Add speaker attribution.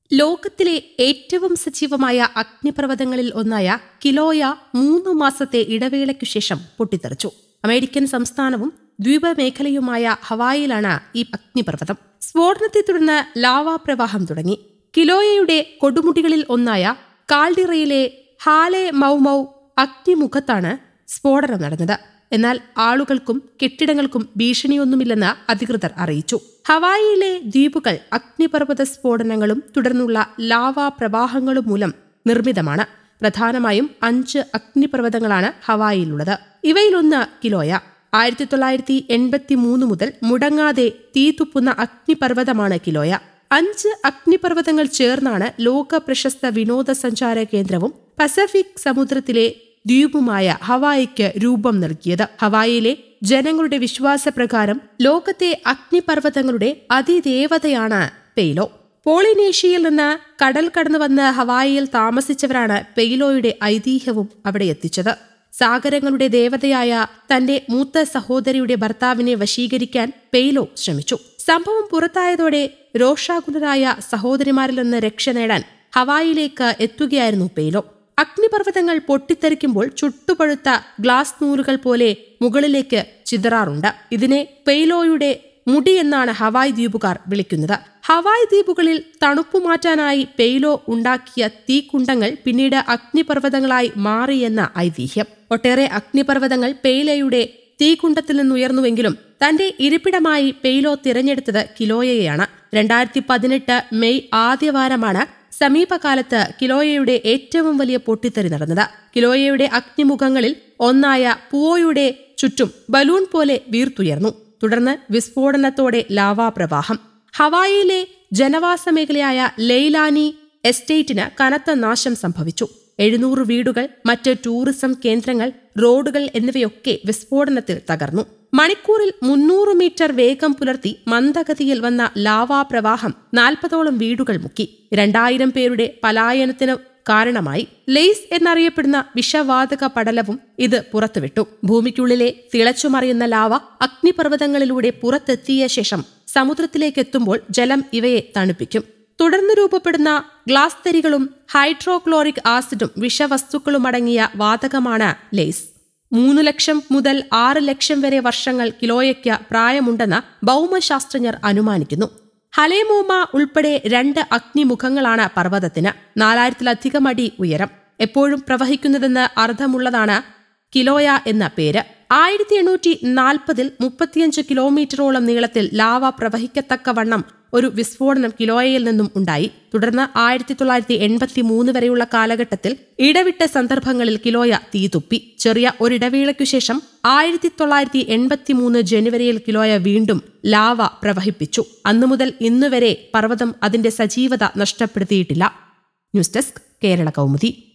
Speaker 1: ലോകത്തിലെ ഏറ്റവും സജീവമായ അഗ്നിപർവ്വതങ്ങളിൽ ഒന്നായ കിലോയ 3 മാസത്തെ ഇടവേളയ്ക്കു ശേഷം പൊട്ടിത്തെറിച്ചു. അമേരിക്കൻ സംസ്ഥാനവും ദ്വീപമേഖലയുമായ ഹവായിലാണ് ഈ അഗ്നിപർവ്വതം. സ്ഫോടനത്തെ തുടർന്ന് ലാവാ പ്രവാഹം തുടങ്ങി. കിലോയയുടെ കൊടുമുടികളിൽ ഒന്നായ കാൾഡിറയിലെ ഹാലെ മൗമൗ അഗ്നിമുഖത്താണ് സ്ഫോടനം നടന്നത്. എന്നാൽ ആളുകൾക്കും കെട്ടിടങ്ങൾക്കും ഭീഷണിയൊന്നുമില്ലെന്ന് അധികൃതർ അറിയിച്ചു. ഹവായിയിലെ ദ്വീപുകൾ അഗ്നിപർവ്വത സ്ഫോടനങ്ങളും തുടർന്നുള്ള ലാവാ പ്രവാഹങ്ങളും മൂലം നിർമ്മിതമാണ്. പ്രധാനമായും 5 അഗ്നിപർവ്വതങ്ങളാണ് ഹവായിയിലുള്ളത്. ഇവയിലൊന്ന് കിലോയ. 1983 മുതൽ മുടങ്ങാതെ തീതുപ്പുന്ന അഗ്നിപർവ്വതമാണ് കിലോയ. 5 അഗ്നിപർവ്വതങ്ങൾ ചേർന്നാണ് ലോക പ്രശസ്ത വിനോദസഞ്ചാര കേന്ദ്രവും പസഫിക് സമുദ്രത്തിലെ ദ്വീപുമായ ഹവായിക്ക് രൂപം നൽകിയത്. ഹവായിയിലെ ജനങ്ങളുടെ വിശ്വാസപ്രകാരം ലോകത്തെ അഗ്നിപർവ്വതങ്ങളുടെ അതിദേവതയാണ് പെയ്ലോ. പോളിനേഷ്യയിൽ നിന്ന് കടൽ കടന്നു വന്ന് ഹവായിയിൽ താമസിച്ചവരാണ് പെയ്ലോയുടെ ഐതിഹ്യവും അവിടെ എത്തിച്ചത്. സാഗരങ്ങളുടെ ദേവതയായ തന്റെ മൂത്ത സഹോദരിയുടെ ഭർത്താവിനെ വശീകരിക്കാൻ പെയ്ലോ ശ്രമിച്ചു. സംഭവം പുറത്തായതോടെ രോഷാകുലരായ സഹോദരിമാരിൽ നിന്ന് രക്ഷ നേടാൻ ഹവായിയിലേക്ക് എത്തുകയായിരുന്നു പെയ്ലോ. അഗ്നിപർവ്വതങ്ങൾ പൊട്ടിത്തെറിക്കുമ്പോൾ ചുട്ടുപഴുത്ത ഗ്ലാസ് നൂലുകൾ പോലെ മുകളിലേക്ക് ചിതറാറുണ്ട്. ഇതിനെ പെയ്ലോയുടെ മുടി എന്നാണ് ഹവായ് ദ്വീപുകാർ വിളിക്കുന്നത്. ഹവായ് ദ്വീപുകളിൽ തണുപ്പുമാറ്റാനായി പെയ്ലോ ഉണ്ടാക്കിയ തീക്കുണ്ടങ്ങൾ പിന്നീട് അഗ്നിപർവ്വതങ്ങളായി മാറിയെന്ന ഐതിഹ്യം. ഒട്ടേറെ അഗ്നിപർവ്വതങ്ങൾ പെയ്ലോയുടെ തീകുണ്ടത്തിൽ നിന്നുയർന്നുവെങ്കിലും തന്റെ ഇരിപ്പിടമായി പെയ്ലോ തിരഞ്ഞെടുത്തത് കിലോയയാണ്. 2018 മെയ് ആദ്യവാരമാണ് സമീപകാലത്ത് കിലോയയുടെ ഏറ്റവും വലിയ പൊട്ടിത്തെറി നടന്നത്. കിലോയയുടെ അഗ്നിമുഖങ്ങളിൽ ഒന്നായ പുവോയുടെ ചുറ്റും ബലൂൺ പോലെ വീർത്തുയർന്നു. തുടർന്ന് വിസ്ഫോടനത്തോടെ ലാവാപ്രവാഹം. ഹവായിയിലെ ജനവാസ മേഖലയായ ലെയ്ലാനി എസ്റ്റേറ്റിന് കനത്ത നാശം സംഭവിച്ചു. 700 വീടുകൾ, മറ്റ് ടൂറിസം കേന്ദ്രങ്ങൾ, റോഡുകൾ എന്നിവയൊക്കെ വിസ്ഫോടനത്തിൽ തകർന്നു. മണിക്കൂറിൽ 300 മീറ്റർ വേഗം പുലർത്തി മന്ദഗതിയിൽ വന്ന ലാവാപ്രവാഹം 40ഓളം വീടുകൾ മുക്കി. 2000 പേരുടെ പലായനത്തിന് കാരണമായി. ലെയ്സ് എന്നറിയപ്പെടുന്ന വിഷവാതക പടലവും ഇത് പുറത്തുവിട്ടു. ഭൂമിക്കുള്ളിലെ തിളച്ചുമറിയുന്ന ലാവ അഗ്നിപർവ്വതങ്ങളിലൂടെ പുറത്തെത്തിയ ശേഷം സമുദ്രത്തിലേക്കെത്തുമ്പോൾ ജലം ഇവയെ തണുപ്പിക്കും. തുടർന്ന് രൂപപ്പെടുന്ന ഗ്ലാസ് തരികളും ഹൈഡ്രോക്ലോറിക് ആസിഡും വിഷവസ്തുക്കളുമടങ്ങിയ വാതകമാണ് ലെയ്സ്. 3 ലക്ഷം മുതൽ 6 ലക്ഷം വരെ വർഷങ്ങൾ കിലോയയ്ക്ക് പ്രായമുണ്ടെന്ന് ഭൗമശാസ്ത്രജ്ഞർ അനുമാനിക്കുന്നു. ഹലേമോമ ഉൾപ്പെടെ 2 അഗ്നിമുഖങ്ങളാണ് പർവ്വതത്തിന്. 4000-ലധികം അടി ഉയരം. എപ്പോഴും പ്രവഹിക്കുന്നതെന്ന് അർത്ഥമുള്ളതാണ് കിലോയ എന്ന പേര്. 1840-ൽ 35 കിലോമീറ്ററോളം നീളത്തിൽ ലാവ പ്രവഹിക്കത്തക്കവണ്ണം ഒരു വിസ്ഫോടനം കിലോയയിൽ നിന്നും ഉണ്ടായി. തുടർന്ന് 1983 വരെയുള്ള കാലഘട്ടത്തിൽ ഇടവിട്ട സന്ദർഭങ്ങളിൽ കിലോയ തീതുപ്പി. ചെറിയ ഒരിടവേളയ്ക്കു ശേഷം 1983 ജനുവരിയിൽ കിലോയ വീണ്ടും ലാവ പ്രവഹിപ്പിച്ചു. അന്നുമുതൽ ഇന്നുവരെ പർവ്വതം അതിന്റെ സജീവത നഷ്ടപ്പെടുത്തിയിട്ടില്ല. News desk, Kerala Kaumudi.